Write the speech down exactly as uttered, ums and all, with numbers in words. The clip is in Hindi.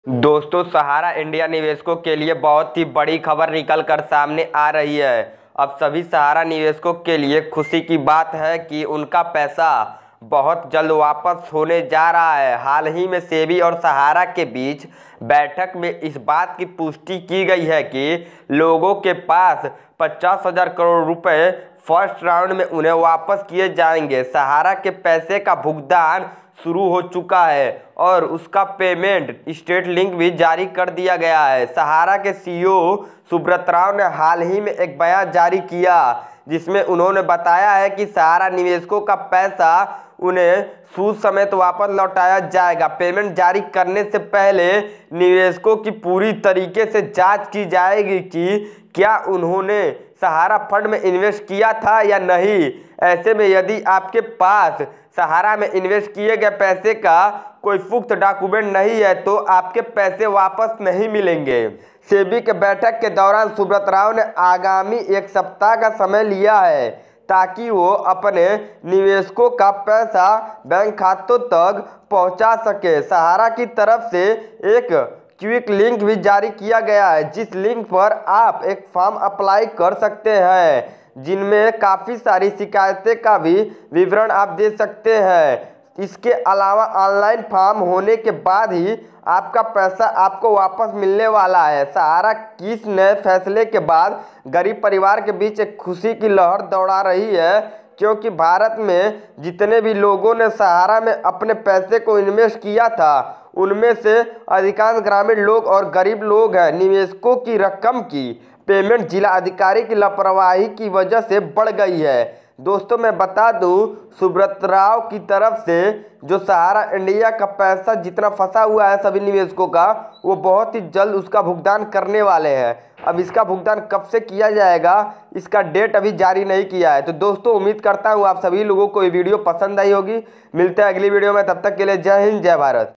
दोस्तों, सहारा इंडिया निवेशकों के लिए बहुत ही बड़ी खबर निकल कर सामने आ रही है। अब सभी सहारा निवेशकों के लिए खुशी की बात है कि उनका पैसा बहुत जल्द वापस होने जा रहा है। हाल ही में सेबी और सहारा के बीच बैठक में इस बात की पुष्टि की गई है कि लोगों के पास पचास हजार करोड़ रुपए फर्स्ट राउंड में उन्हें वापस किए जाएंगे। सहारा के पैसे का भुगतान शुरू हो चुका है और उसका पेमेंट स्टेट लिंक भी जारी कर दिया गया है। सहारा के सीईओ सुब्रत राव ने हाल ही में एक बयान जारी किया जिसमें उन्होंने बताया है कि सहारा निवेशकों का पैसा उन्हें सूद समेत वापस लौटाया जाएगा। पेमेंट जारी करने से पहले निवेशकों की पूरी तरीके से जांच की जाएगी कि क्या उन्होंने सहारा फंड में इन्वेस्ट किया था या नहीं। ऐसे में यदि आपके पास सहारा में इन्वेस्ट किए गए पैसे का कोई पुख्त डॉक्यूमेंट नहीं है तो आपके पैसे वापस नहीं मिलेंगे। सेबी के बैठक के दौरान सुब्रत राव ने आगामी एक सप्ताह का समय लिया है ताकि वो अपने निवेशकों का पैसा बैंक खातों तक पहुंचा सके। सहारा की तरफ से एक क्विक लिंक भी जारी किया गया है जिस लिंक पर आप एक फॉर्म अप्लाई कर सकते हैं जिनमें काफ़ी सारी शिकायतें का भी विवरण आप दे सकते हैं। इसके अलावा ऑनलाइन फॉर्म होने के बाद ही आपका पैसा आपको वापस मिलने वाला है। सहारा किस नए फैसले के बाद गरीब परिवार के बीच एक खुशी की लहर दौड़ा रही है क्योंकि भारत में जितने भी लोगों ने सहारा में अपने पैसे को इन्वेस्ट किया था उनमें से अधिकांश ग्रामीण लोग और गरीब लोग हैं। निवेशकों की रकम की पेमेंट जिला अधिकारी की लापरवाही की वजह से बढ़ गई है। दोस्तों, मैं बता दूं, सुब्रत राव की तरफ से जो सहारा इंडिया का पैसा जितना फंसा हुआ है सभी निवेशकों का, वो बहुत ही जल्द उसका भुगतान करने वाले हैं। अब इसका भुगतान कब से किया जाएगा इसका डेट अभी जारी नहीं किया है। तो दोस्तों, उम्मीद करता हूँ आप सभी लोगों को ये वीडियो पसंद आई होगी। मिलते हैं अगली वीडियो में, तब तक के लिए जय हिंद, जय भारत।